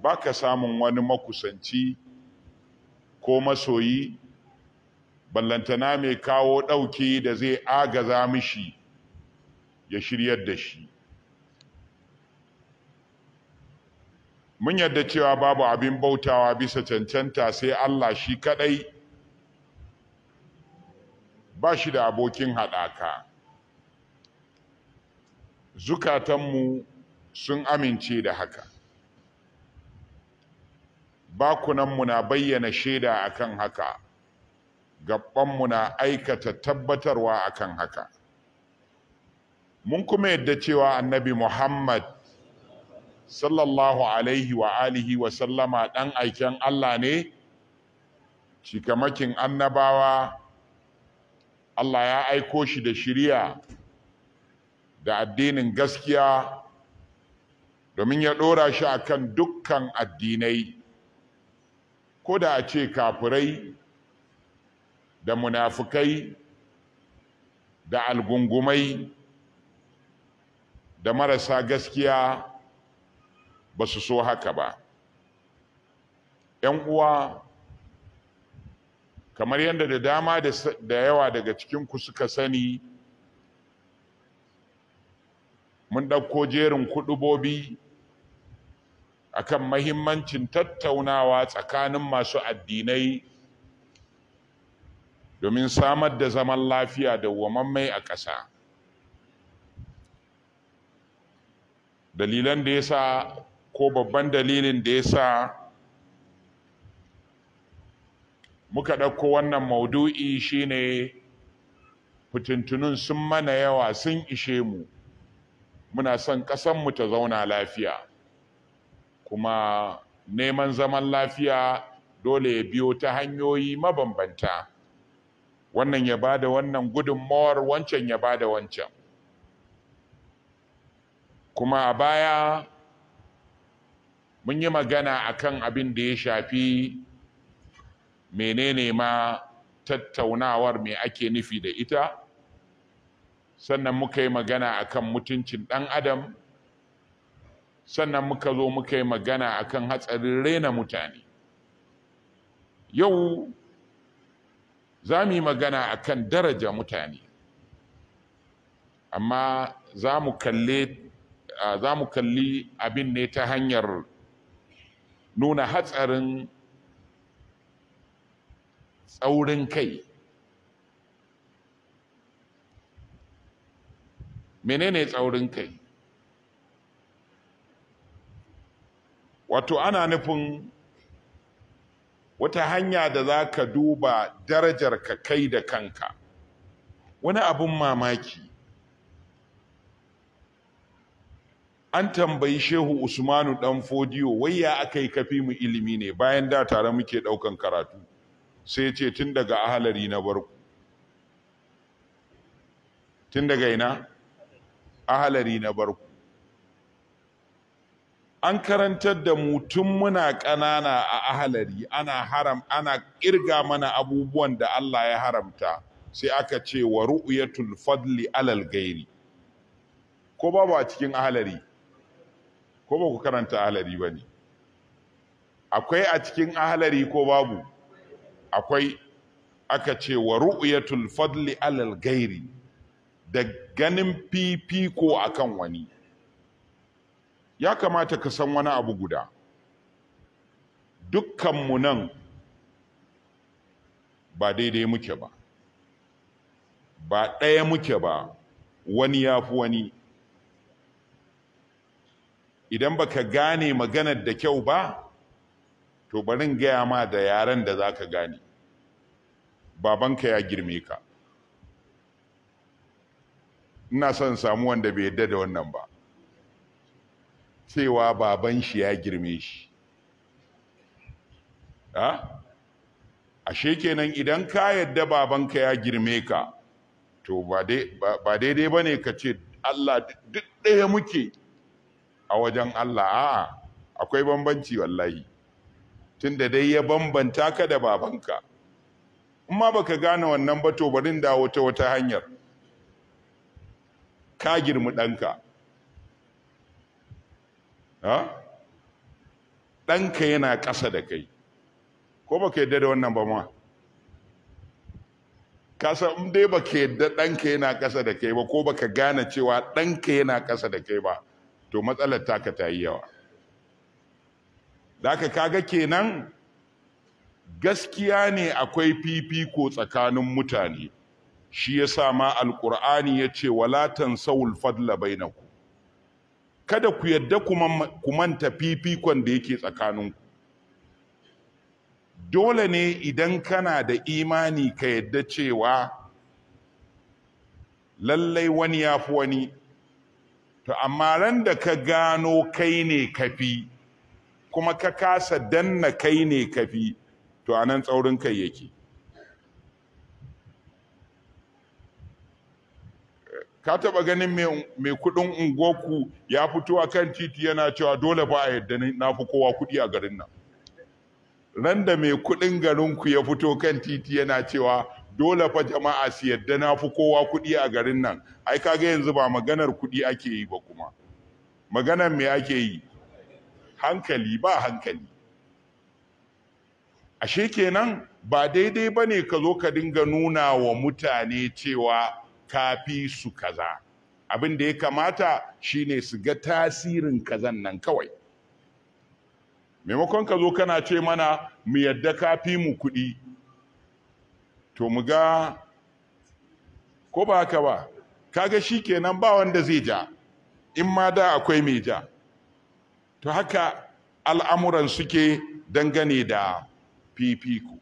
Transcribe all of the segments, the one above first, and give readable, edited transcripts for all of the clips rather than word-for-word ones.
baka samun wani makusanci ko masoyi ballantana mai kawo ɗauki da zai agaza mishi ya shiryar da shi. Mun yarda cewa babu abin bautawa bisa cancanta sai Allah shi kaɗai, ba shi da abokin haɗaka. Zukatanmu sun amince da haka. Bakunanmu na bayyana shaida akan haka. Gaɓɓanmu na aikata tabbatarwa akan haka. Mun kuma yadda cewa Annabi Muhammad sallallahu alaihi wa alihi wa sallama ɗan aiken Allah ne, cikamakin annabawa. Allah ya aiko shi da shiriya da addinin gaskiya domin ya ɗora shi akan dukkan addinai, ko da a ce kafirai da munafukai da algungumai da marasa gaskiya ba su so haka ba. ‘Yan uwa, kamar yadda da dama da yawa daga cikinku suka sani, mun ɗauko jerin kuɗubobi akan mahimmancin tattaunawa tsakanin masu addinai domin samar da zaman lafiya da wamammai a ƙasa. Dalilan da ya sa, ko babban dalilin da ya sa muka ɗauko wannan maudu'i shine fitintunun sun mana yawa, sun ishe mu. Muna son ƙasanmu ta zauna lafiya, kuma neman zaman lafiya dole ya biyo ta hanyoyi mabambanta. Wannan ya bada wannan gudunmawar, wancan ya bada wancan. Kuma a baya mun yi magana akan abin da ya shafi menene ma tattaunawar, me ake nufi da ita. Sannan muka yi magana akan mutuncin ɗan adam. Sannan muka zo muka yi magana akan hatsarin rena mutane. Yau za mu yi magana akan daraja mutane, amma za mu kalli abin ne ta hanyar nuna hatsarin tsaurin kai. Menene tsaurin kai? Wato ana nufin wata hanya da za ka duba darajar ka kai da kanka. Wani abun mamaki, an tambayi Shehu Usmanu ɗan Fodiyo, wai ya aka yi kafi mu ilimi ne, bayan da tare muke ɗaukan karatu. Sai ce tun daga ahalari na barku. Tun daga ina? Ahalari na barku. An karantar da mu tun muna ƙanana a ahalari, ana ƙirga mana abubuwan da Allah ya haramta, sai aka ce wa ru'yatul fadli alal gairi. Ko babu a cikin ahalari? Ko ba ku karanta ahalari ba ne? Akwai a cikin ahalari ko babu? Akwai. Aka ce wa ru'yatul fadli alal gairi, da ganin fifiko akan wani. Ya kamata ka san wani abu guda. Dukkanmu nan ba daidai muke ba, ba ɗaya muke ba, wani ya fi wani. Idan baka gane maganar da kyau ba, to barin gaya ma da yaren da za ka gane. Babanka ya girme ka. Ina son samu wanda bai yadda da wannan ba, cewa baban shi ya girme shi. Ashe kenan idan ka yadda babanka ya girme ka, to ba daidai ba ne ka ce Allah duk ɗaya muke a wajen Allah. A'a, akwai bambanci wallahi, tunda dai ya bambanta ka da babanka. In ma baka gane wannan ba, to bari dawo ta wata hanyar. Ka girmi ɗanka, ɗanka yana ƙasa da kai, ko baka yadda da wannan ba ma? Ka san in dai baka yadda ɗanka yana ƙasa da kai ba, ko baka gane cewa ɗanka yana ƙasa da kai ba, to matsalar taka ta yi yawa. Da haka kaga kenan gaskiya ne akwai fifiko tsakanin mutane, shi yasa ma alqur'ani yace wala tansawul fadla bainakum, kada ku yadda ku manta fifikon da yake tsakaninku. Dole ne idan kana da imani ka yadda cewa lallai wani ya fi wani, to amma ran da ka gano kai ne kafi kuma ka kasa danna kai ne kafi, to anan tsaurin kai yake. Ka taba ganin mai kudin ungoku ya fito a kan titi yana cewa dole ba a yadda na fi kowa kudi a garin nan? Ran da mai kudin garinku ya fito kan titi yana cewa dole fa jama'a su yadda na fi kowa kudi a garin nan, ai kaga yanzu ba maganar kudi ake yi ba, kuma maganar me ake yi? Hankali ba hankali. Ashe kenan ba daidai bane ka zo ka dinga nuna wa mutane cewa kafi su kaza. Abin da ya kamata shine su ga tasirin kazan nan kawai. Maimakon ka zo kana ce mana mu yadda kafi mu kuɗi, to mu ga ko ba haka ba, kaga shikenan ba wanda zai ja, in ma da akwai mai ja. To haka al'amuran suke dangane da fifiko.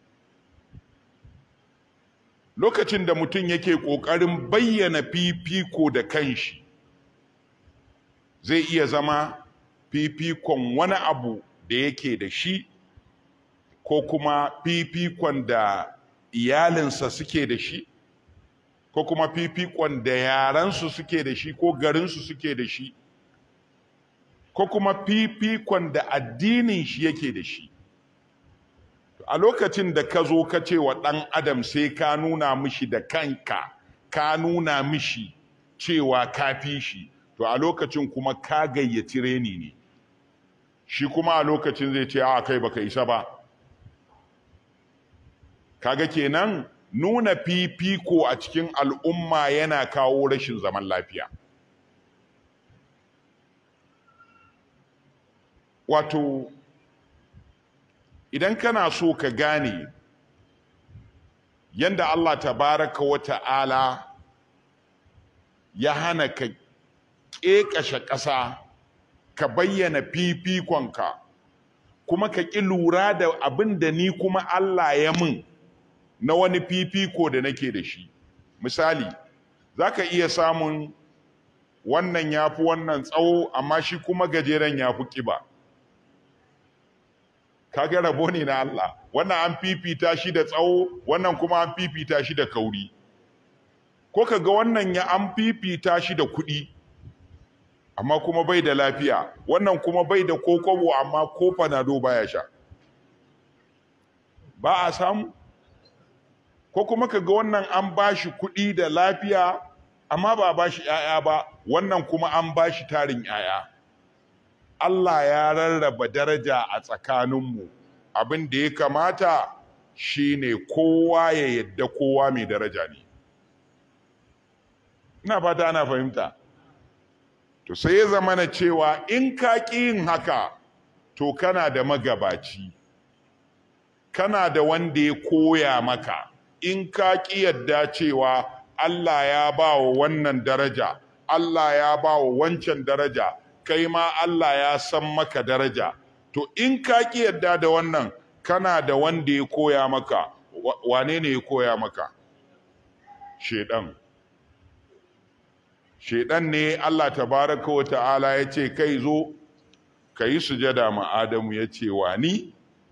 Lokacin da mutum yake ƙoƙarin bayyana fifiko da kanshi, zai iya zama fifikon wani abu da yake da shi, ko kuma fifikon da iyalinsa suke da shi, ko kuma fifikon da yaransu suke da shi ko garinsu suke da shi, ko kuma fifikon da addinin shi yake da shi. A lokacin da ka zo ka ce wa ɗan adam sai ka nuna mishi da kanka, ka nuna mishi cewa ka fi shi, to a lokacin kuma ka gayyaci reni ne. Shi kuma a lokacin zai ce a kai baka isa ba. Kaga kenan nuna fifiko a cikin al'umma yana kawo rashin zaman lafiya. Wato, idan kana so ka gane yanda Allah tabaraka wa ta'ala ya hana ka ƙeƙashe ƙasa, ka bayyana fifikonka, kuma ka ƙi lura da abin da ni kuma Allah ya min na wani fifiko da nake da shi. Misali, za ka iya samun wannan ya fi wannan tsawo, amma shi kuma gajeren ya fi ƙiba. Kaga rabo ne na Allah, wannan an fifita shi da tsawo, wannan kuma an fifita shi da kauri. Ko kaga wannan ya an fifita shi da kuɗi, amma kuma bai da lafiya, wannan kuma bai da kokobo amma ko panado baya sha. Ba a samu? Ko kuma kaga wannan an bashi kuɗi da lafiya amma ba bashi ƴaƴa ba, wannan kuma an bashi tarin ƴaƴa. Allah ya rarraba daraja a tsakaninmu, abin da ya kamata shine kowa ya yadda kowa mai daraja ne. Ina fata ana fahimta. To sai ya zamana cewa in ka ƙi yin haka, to kana da magabaci, kana da wanda ya koya maka. In ka ƙi yadda cewa Allah ya ba wa wannan daraja, Allah ya ba wa wancan daraja, kai ma Allah ya san maka daraja, to in ka ƙi yadda da wannan, kana da wanda ya koya maka. Wane ne ya koya maka? Shedan. Shedan ne Allah tabaraka wa ta'ala ya ce kai zo ka yi sujada ma Adamu, ya ce wa ni?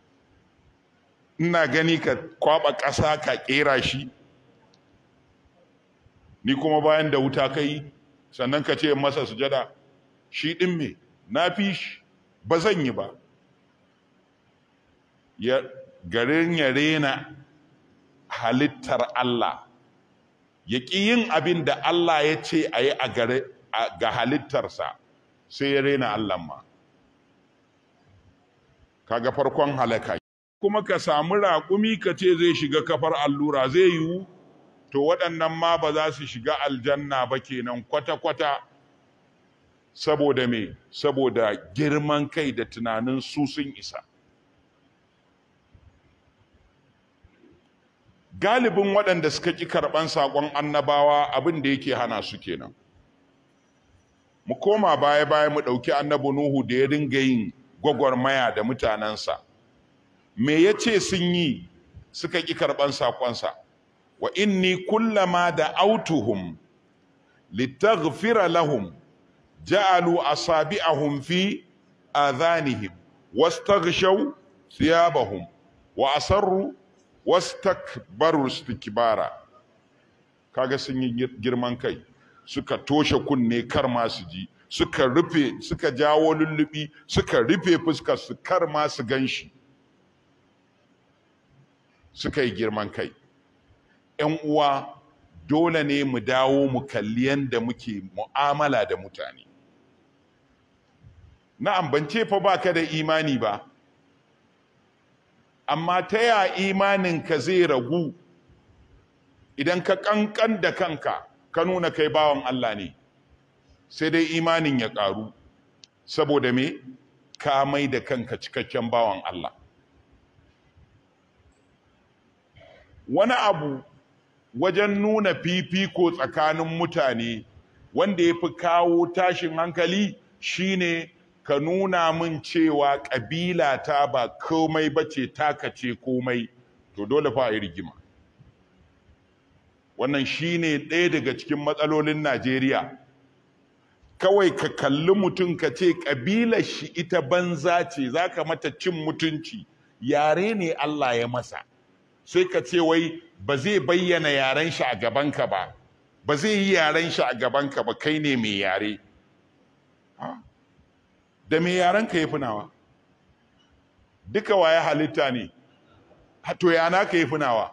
Ina gani ka kwaba ƙasa ka ƙera shi, ni kuma bayan da wuta ka yi sannan ka ce masa sujada? Shi ɗin me? Na fi shi, ba zan yi ba. Garin ya rena halittar Allah, ya ƙi yin abin da Allah ya ce a yi ga halittarsa, sai ya rena Allah ma. kaga farkon halaka. Kuma ka samu raƙumi ka ce zai shiga kafar allura zai yiwu? To waɗannan ma ba za su shiga aljanna ba kenan kwata-kwata. Saboda me? Saboda girman kai da tunanin su sun isa. Galibin waɗanda suka ƙi karɓan saƙon annabawa abin da yake hana su kenan. Mu koma baya-baya mu ɗauki annabi Nuhu da ya dinga yin gwagwarmaya da mutanensa. Me ya ce sun yi suka ƙi karɓan saƙonsa? Wa inni kullama da autuhum litaghfira lahum ja'alu asabi'ahum fi adhanihim wastaghshaw thiyabahum wa asarru wastakbaru istikbara. Kaga sun yi girman kai, suka toshe kunne kar ma su ji, suka rufe, suka jawo lullubi, suka rufe fuskar su kar ma su ganshi, suka yi girman kai. ‘Yan uwa, dole ne mu dawo mu kalli yadda muke mu'amala da mutane. Na'am, ban ce fa baka da imani ba, amma ta ya imaninka zai ragu idan ka ƙanƙan da kanka ka nuna kai bawan Allah ne? Sai dai imanin ya ƙaru, saboda me? Ka mai da kanka cikakken bawan Allah. Wani abu wajen nuna fifiko tsakanin mutane wanda ya fi kawo tashin hankali shine ka nuna min cewa ƙabila ta ba komai bace, taka ce komai, to dole fa a yi rigima. Wannan shine ɗaya daga cikin matsalolin Najeriya. Kawai ka kalli mutum ka ce ƙabilar shi ita banza ce, za ka mata cin mutunci, yare ne Allah ya masa. Sai ka ce wai ba zai bayyana yaren shi a gabanka ba, ba zai yi yaren shi a gabanka ba, kai ne mai yare. Da mai yaren ka yi finawa? Duka waye halitta ne? To yana ka yi finawa?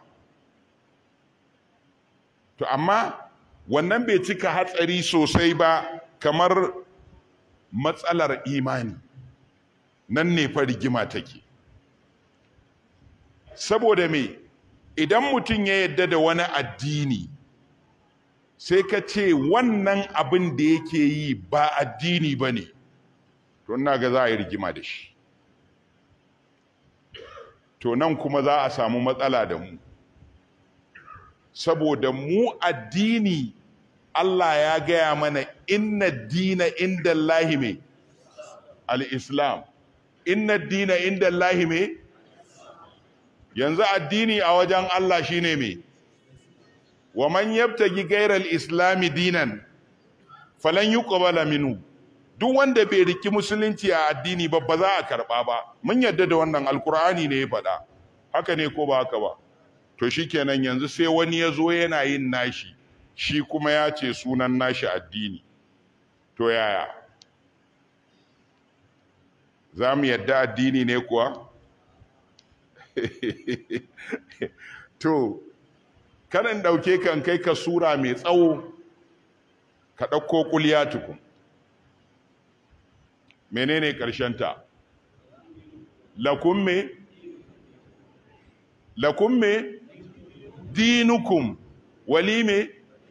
To amma wannan bai cika hatsari sosai ba kamar matsalar imani. Nan ne fa rigima take. Saboda me? Idan mutum ya yadda da wani addini, sai ka ce wannan abin da yake yi ba addini ba ne, to ina ga za a yi rigima da shi. To nan kuma za a samu matsala da mu, saboda mu addini Allah ya gaya mana inna dina inda Allahi me al-Islam, inna dina inda Allahi me. Yanzu addini a wajen Allah shine me? Wa man yabtagi ghayra al-islami dinan falan yuqbala minhu. Duk wanda bai riki musulunci a addini ba za a karba ba. Mun yadda da wannan, alkur'ani ne ya faɗa. Haka ne ko ba haka ba? To shikenan yanzu sai wani ya zo yana yin nashi, shi kuma ya ce sunan nashi addini. To yaya? Za mu yadda addini ne kuwa? To, kanan ɗauke kan kai ka sura mai tsawo, ka ɗauko ƙulya tukun. Menene ƙarshenta? Lakum me? Lakum me? Dinukum wali me?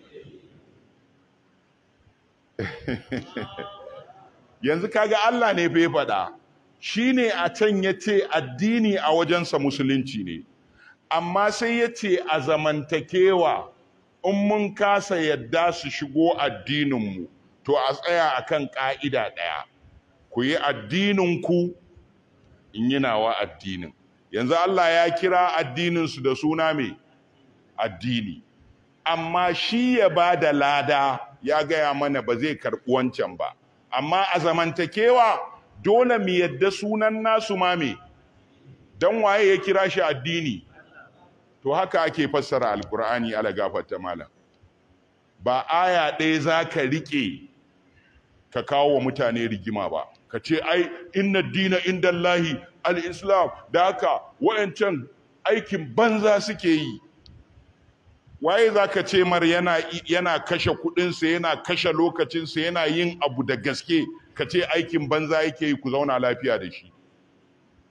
Yanzu kaga Allah ne bai faɗa. Shi ne a can ya ce addini a wajensa musulunci ne, amma sai ya ce a zamantakewa in mun kasa yadda su shigo addininmu, to a tsaya a kan ƙa'ida ɗaya, ku yi addininku in yi nawa addinin. Yanzu Allah ya kira addininsu da suna mai addini, amma shi ya ba da lada ya gaya mana ba zai karɓi wancan ba, amma a zamantakewa dole mu yadda sunan nasu ma me, dan waye ya kira shi addini. To haka ake fassara alkur'ani, ala gafarta malam. Ba aya ɗaya za ka riƙe ka kawo wa mutane rigima ba, ka ce ai inna dina inda Allahi al-Islam, da haka wa'ancan aikin banza suke yi. Waye za ka ce mar yana kashe kuɗinsa, yana kashe lokacinsa, yana yin abu da gaske, ka ce aikin banza yake yi, ku zauna lafiya da shi?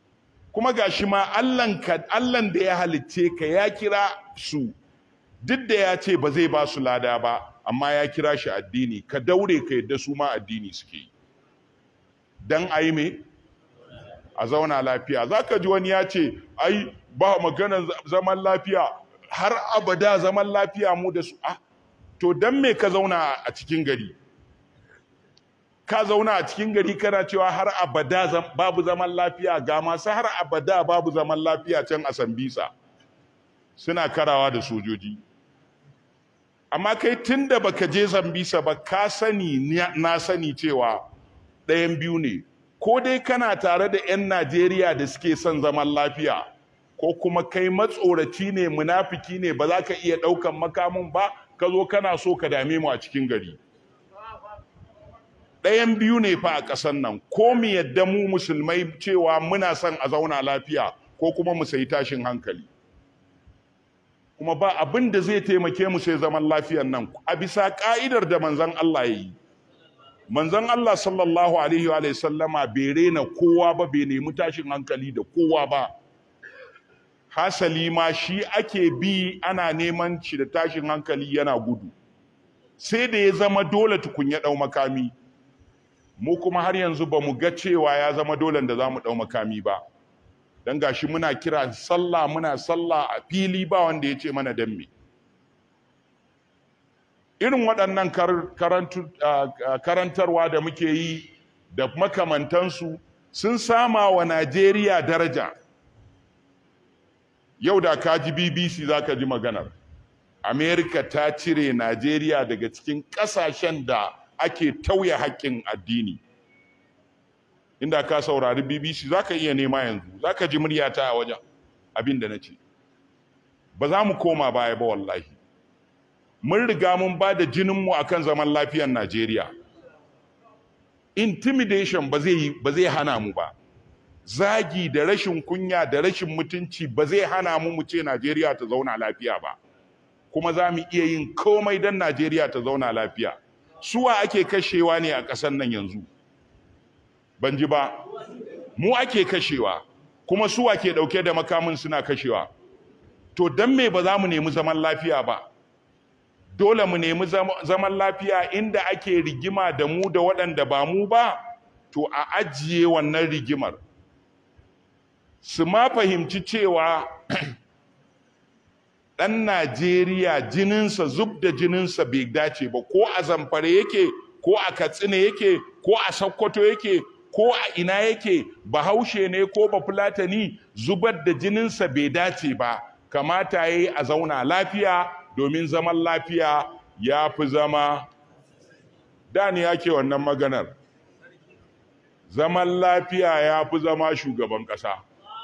kuma gashi ma Allahn da ya halicce ka ya kira su duk da ya ce ba zai ba su lada ba amma ya kira shi addini, ka daure ka yadda su ma addini suke yi dan ayi me a zauna lafiya. Zaka ji wani ya ce ai ba maganar zaman lafiya, har abada zaman lafiya mu da su. To dan me ka zauna a cikin gari? Ka zauna a cikin gari kana cewa har abada babu zaman lafiya, ga masu har abada babu zaman lafiya can a Sambisa suna karawa da sojoji. Amma kai tunda baka je Sambisa ba, ka sani na sani cewa ɗayan biyu ne, ko dai kana tare da 'yan Najeriya da suke son zaman lafiya, ko kuma kai matsoraci ne, munafiki ne, ba za ka iya ɗaukan makamin ba, ka zo kana so ka dame mu a cikin gari. Ɗayan biyu ne fa a ƙasar nan, ko mu yadda mu musulmai cewa muna son a zauna lafiya, ko kuma mu sayi tashin hankali. Kuma ba abin da zai taimake mu sai zaman lafiyan nan a bisa ka'idar da manzon Allah ya yi. Manzon Allah sallallahu alaihi wa sallama bai rena kowa ba, bai nemi tashin hankali da kowa ba. Hasali ma shi ake bi ana neman shi da tashin hankali yana gudu, sai da ya zama dole tukun ya ɗau makami. Mu kuma har yanzu ba mu ga cewa ya zama dole da za mu ɗau makami ba, don gashi muna kira sallah, muna sallah a fili, ba wanda ya ce mana dan me. Irin waɗannan karantarwa da muke yi da makamantansu sun sama wa Najeriya daraja. Yau da ka ji BBC za ka ji maganar Amerika ta cire Najeriya daga cikin ƙasashen da ake tauye haƙƙin addini. Inda ka saurari BBC za ka iya nema yanzu, za ka ji muryata a wajen abin da na ce. Ba za mu koma baya ba wallahi. Mun riga mun ba da jininmu a kan zaman lafiyar Najeriya. Intimidation ba zai hana mu ba. Zagi da rashin kunya da rashin mutunci ba zai hana mu ce Najeriya ta zauna lafiya ba. Kuma za mu iya yin komai don Najeriya ta zauna lafiya. Suwa ake kashewa ne a ƙasar nan yanzu? Ban ji ba. Mu ake kashewa, kuma suwa ke ɗauke da makamin suna kashewa. To don me ba za mu nemi zaman lafiya ba? Dole mu nemi zaman lafiya inda ake rigima da mu da waɗanda ba mu ba, to a ajiye wannan rigimar. Su ma fahimci cewa ɗan Najeriya jininsa, zub da jininsa bai dace ba, ko a Zamfara yake, ko a Katsina yake, ko a Sokoto yake, ko a ina yake, Bahaushe ne ko Bafulatani, zubar da jininsa bai dace ba. Kamata yayi a zauna lafiya, domin zaman lafiya ya fi zama. Da ni yake wannan maganar, zaman lafiya ya fi zama shugaban ƙasa.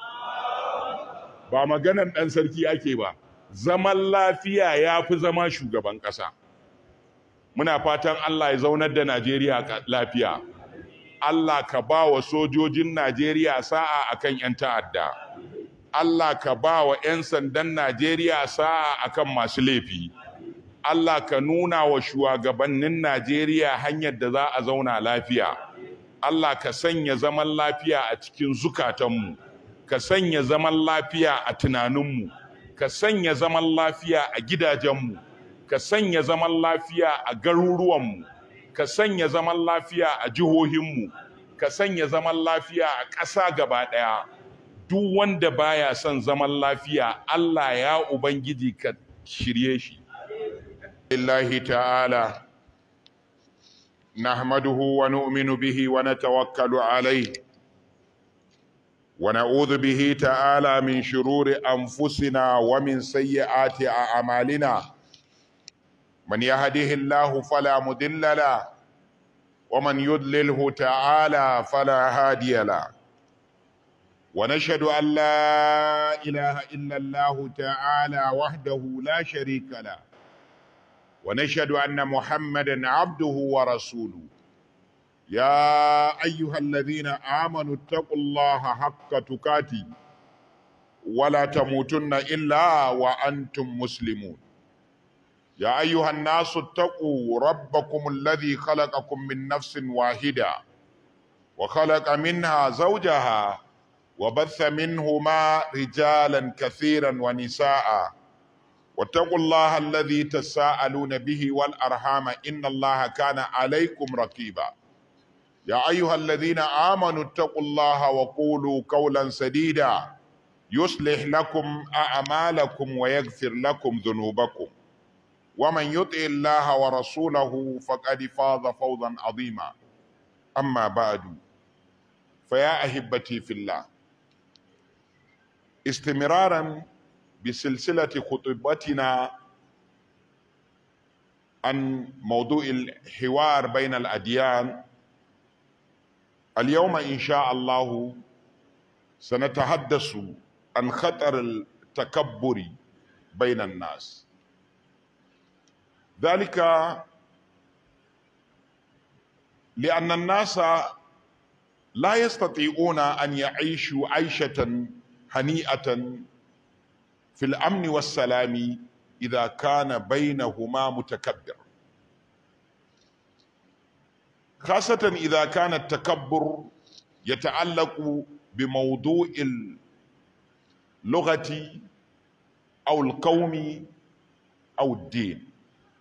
Ba maganar ɗan sarki ake ba, zaman lafiya ya fi zama shugaban ƙasa. Muna fatan Allah ya zaunar da Najeriya lafiya. Allah ka ba wa sojojin Najeriya sa'a akan 'yan ta'adda. Allah ka ba wa 'yan sandan Najeriya sa'a akan masu laifi. Allah ka nuna wa shugabannin Najeriya hanyar da za a zauna lafiya. Allah ka sanya zaman lafiya a cikin zukatanmu, ka sanya zaman lafiya a tunaninmu, ka sanya zaman lafiya a gidajenmu, ka sanya zaman lafiya a garuruwanmu, ka sanya zaman lafiya a jihohinmu, ka sanya zaman lafiya a ƙasa gaba ɗaya. Duk wanda baya son zaman lafiya, Allah ya Ubangiji ka shirye shi. Lillahi ta'ala nahmaduhu wa nu'minu bihi wa natawakkalu alayhi wa na'udhu bihi ta'ala min shururi anfusina wa min sayyiati a'malina. Man yahdihillahu fala mudilla lahu wa man yudlilhu ta'ala fala hadiya lahu. ونشهد أن لا إله إلا الله تعالى وحده لا شريك له ونشهد أن محمدا عبده ورسوله. يا أيها الذين آمنوا اتقوا الله حق تقاته ولا تموتن إلا وأنتم مسلمون. يا أيها الناس اتقوا ربكم الذي خلقكم من نفس واحدة وخلق منها زوجها وبث منهما رجالا كثيرا ونساء واتقوا الله الذي تساءلون به والأرحام إن الله كان عليكم رقيبا يا أيها الذين آمنوا اتقوا الله وقولوا قولا سديدا يصلح لكم أعمالكم ويغفر لكم ذنوبكم ومن يطع الله ورسوله فقد فاز فوزا عظيما أما بعد فيا أحبتي في الله استمرارا بسلسلة خطبتنا عن موضوع الحوار بين الأديان اليوم إن شاء الله سنتحدث عن خطر التكبر بين الناس ذلك لأن الناس لا يستطيعون أن يعيشوا عيشة هنيئة في الأمن والسلام إذا كان بينهما متكبر، خاصة إذا كان التكبر يتعلق بموضوع اللغة أو القوم أو الدين،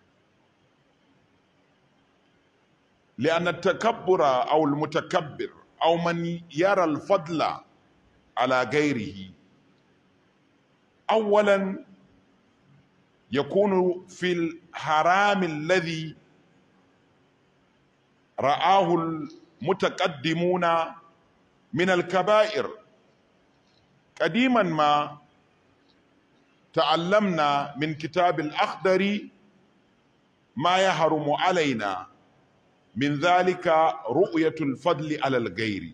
لأن التكبر أو المتكبر أو من يرى الفضل على غيره أولا يكون في الحرام الذي رآه المتقدمون من الكبائر. قديما ما تعلمنا من كتاب الأخضر ما يحرم علينا، من ذلك رؤية الفضل على الغير.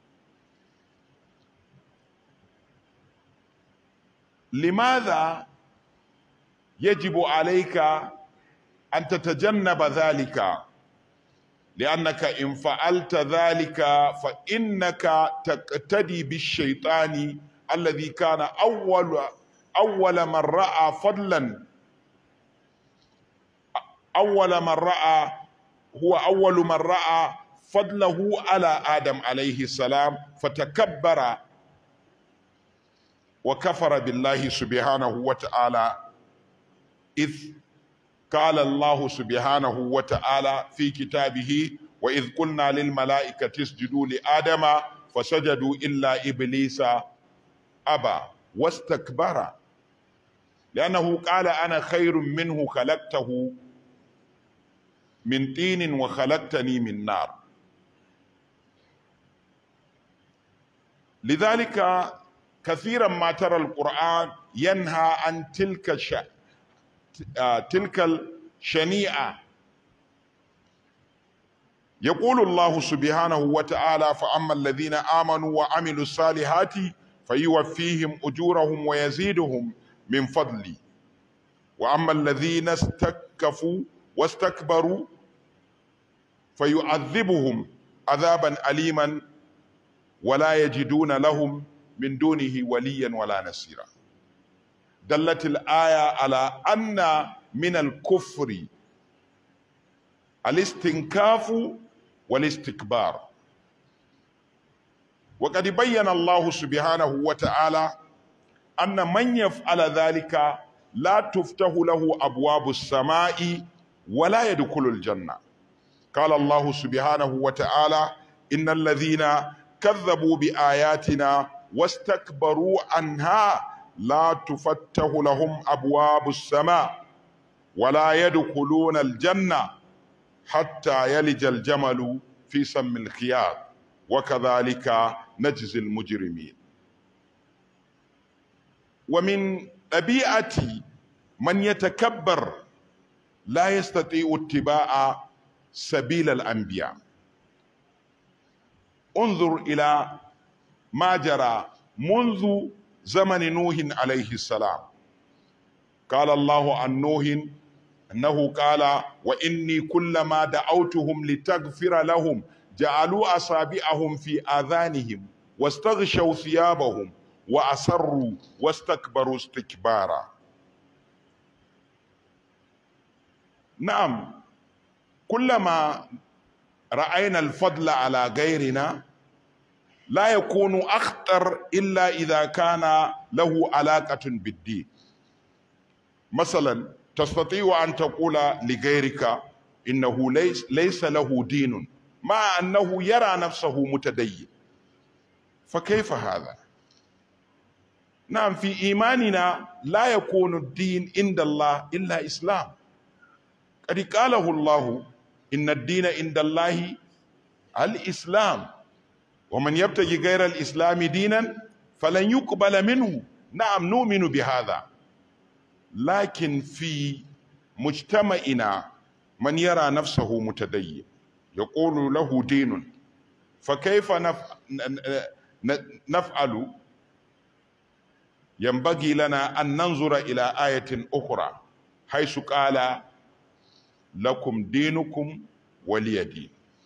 لماذا يجب عليك أن تتجنب ذلك؟ لأنك إن فعلت ذلك فإنك تقتدي بالشيطان الذي كان أول من رأى فضلا، هو أول من رأى فضله على آدم عليه السلام فتكبر وكفر بالله سبحانه وتعالى، إذ قال الله سبحانه وتعالى في كتابه: وإذ قلنا للملائكة اسجدوا لآدم فسجدوا إلا إبليس أبى واستكبر لأنه قال أنا خير منه خلقته من طين وخلقتني من نار. لذلك كثيرا ما ترى القرآن ينهى عن تلك الشنيعة. يقول الله سبحانه وتعالى: فأما الذين آمنوا وعملوا الصالحات فيوفيهم أجورهم ويزيدهم من فضله وأما الذين استكفوا واستكبروا فيعذبهم عذابا أليما ولا يجدون لهم من دونه وليا ولا نصيرا. دلت الآية على أن من الكفر الاستنكاف والاستكبار، وقد بين الله سبحانه وتعالى أن من يفعل ذلك لا تفتح له أبواب السماء ولا يدخل الجنة. قال الله سبحانه وتعالى: إن الذين كذبوا بآياتنا واستكبروا عنها لا تفتح لهم أبواب السماء ولا يدخلون الجنة حتى يلج الجمل في سم الخياط وكذلك نجزي المجرمين. ومن طبيعة من يتكبر لا يستطيع اتباع سبيل الأنبياء. انظر إلى ما جرى منذ زمن نوح عليه السلام. قال الله عن نوح أنه قال: وإني كلما دعوتهم لتغفر لهم جعلوا أصابعهم في آذانهم واستغشوا ثيابهم وأسروا واستكبروا استكبارا. نعم، كلما رأينا الفضل على غيرنا لا يكون أخطر إلا إذا كان له علاقة بالدين. مثلا تستطيع أن تقول لغيرك إنه ليس له دين مع أنه يرى نفسه متدين، فكيف هذا؟ نعم، في إيماننا لا يكون الدين عند الله إلا إسلام. قد قاله الله إن الدين عند الله الإسلام ومن يبتغي غير الإسلام دينا فلن يقبل منه. نعم نؤمن بهذا، لكن في مجتمعنا من يرى نفسه متدين يقول له دين، فكيف نفعل؟ ينبغي لنا أن ننظر إلى آية أخرى حيث قال لكم دينكم ولي دين.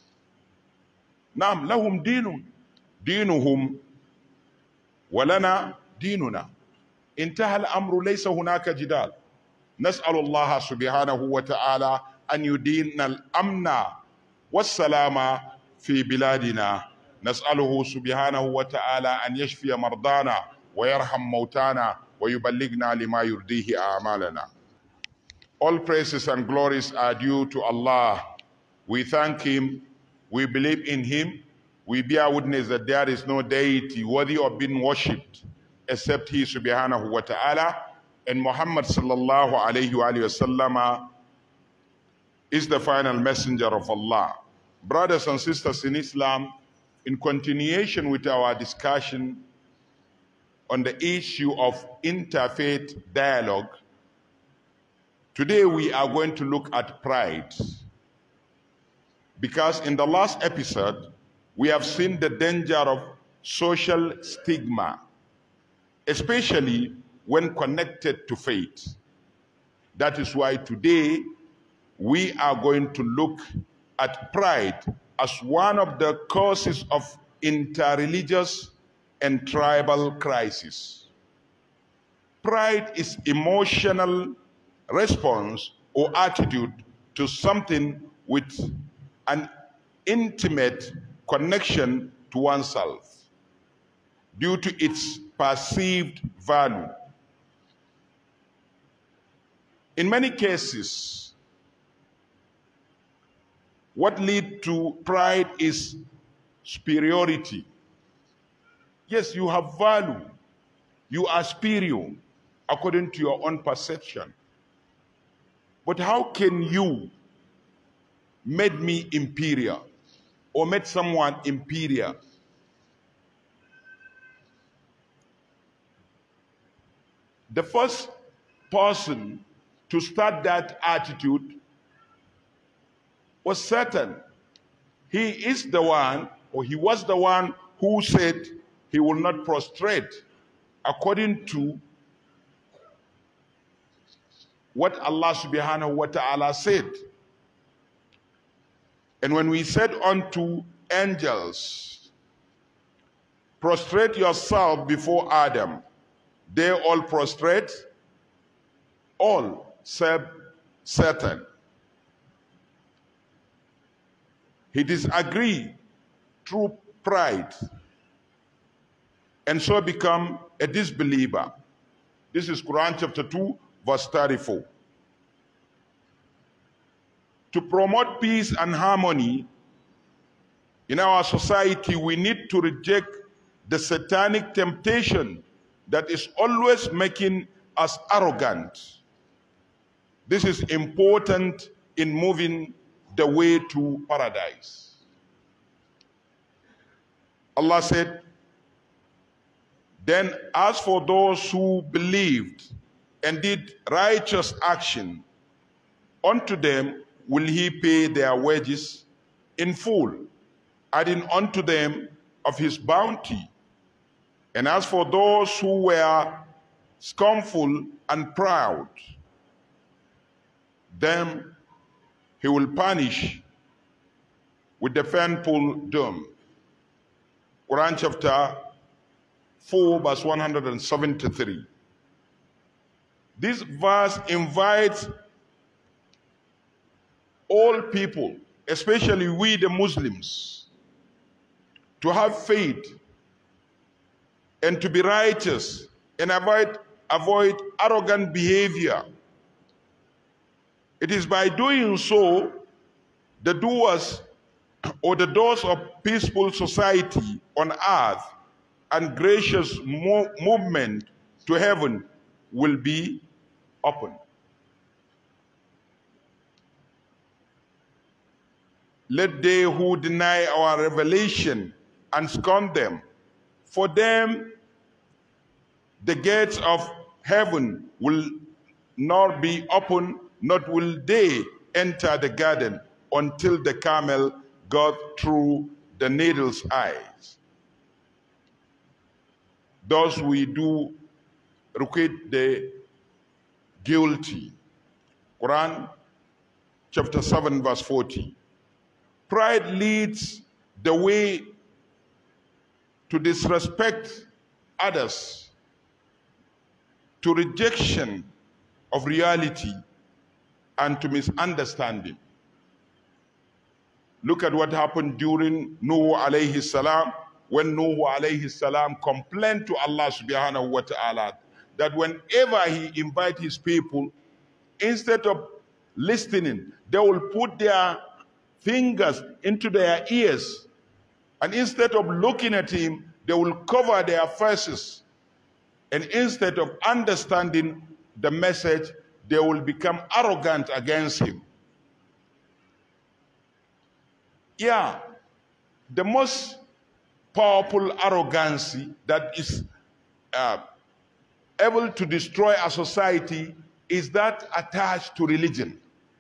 نعم لهم دينهم ولنا ديننا، انتهى الأمر، ليس هناك جدال. نسأل الله سبحانه وتعالى أن يدينا الأمن والسلام في بلادنا. نسأله سبحانه وتعالى أن يشفي مرضانا ويرحم موتانا ويبلغنا لما يرضيه أعمالنا. All praises and glories are due to Allah. We thank Him, we believe in Him, we bear witness that there is no deity worthy of being worshipped except He subhanahu wa ta'ala, and Muhammad sallallahu alayhi wa sallam is the final messenger of Allah. Brothers and sisters in Islam, in continuation with our discussion on the issue of interfaith dialogue, today we are going to look at pride. Because in the last episode, we have seen the danger of social stigma, especially when connected to faith. That is why today we are going to look at pride as one of the causes of interreligious and tribal crisis. Pride is emotional response or attitude to something with an intimate connection to oneself due to its perceived value. In many cases, what leads to pride is superiority. Yes, you have value. You are superior according to your own perception. But how can you make me inferior or make someone inferior? The first person to start that attitude was Satan. He is the one, or he was the one who said he will not prostrate according to what Allah subhanahu wa ta'ala said. And when we said unto angels, prostrate yourself before Adam, they all prostrate, all save Satan. He disagreed through pride and so become a disbeliever. This is Quran chapter 2, verse 34. To promote peace and harmony in our society, we need to reject the satanic temptation that is always making us arrogant. This is important in moving the way to paradise. Allah said, then as for those who believed and did righteous action, unto them will He pay their wages in full, adding unto them of His bounty. And as for those who were scornful and proud, them He will punish with the painful doom. Quran chapter 4, verse 173. This verse invites all people, especially we the Muslims, to have faith and to be righteous and avoid arrogant behavior. It is by doing so the doors or the doors of peaceful society on earth and gracious movement to heaven will be open. Let they who deny our revelation and scorn them, for them the gates of heaven will not be open, not will they enter the garden until the camel got through the needle's eyes. Thus we do requite the guilty. Quran chapter 7 verse 40. Pride leads the way to disrespect others, to rejection of reality, and to misunderstanding. Look at what happened during Nuh alayhi salam, when Nuh alayhi salam complained to Allah subhanahu wa ta'ala that whenever he invites his people, instead of listening, they will put their fingers into their ears, and instead of looking at him, they will cover their faces, and instead of understanding the message, they will become arrogant against him. Yeah, the most powerful arrogancy that is able to destroy a society is that attached to religion.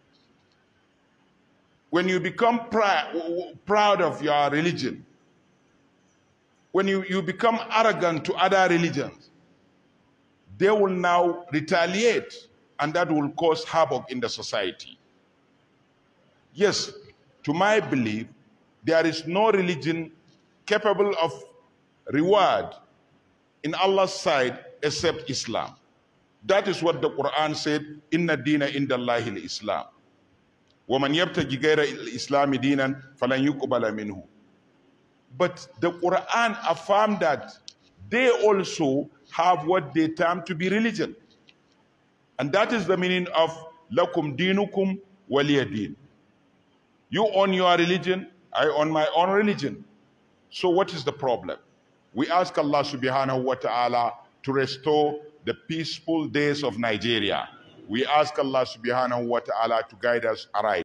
When you become proud of your religion, when you become arrogant to other religions, they will now retaliate, and that will cause havoc in the society. Yes, to my belief, there is no religion capable of reward in Allah's side except Islam. That is what the Quran said, Inna dina inda Allahi al-Islam. وَمَنْ يَبْتَغِ غَيْرَ الْإِسْلَامِ دِينًا فَلَنْ يُقْبَلَ مِنْهُ. But the Quran affirmed that they also have what they term to be religion. And that is the meaning of lakum dinukum waliya din. You own your religion, I own my own religion. So what is the problem? We ask Allah subhanahu wa ta'ala to restore the peaceful days of Nigeria. We ask Allah subhanahu wa ta'ala to guide us aright.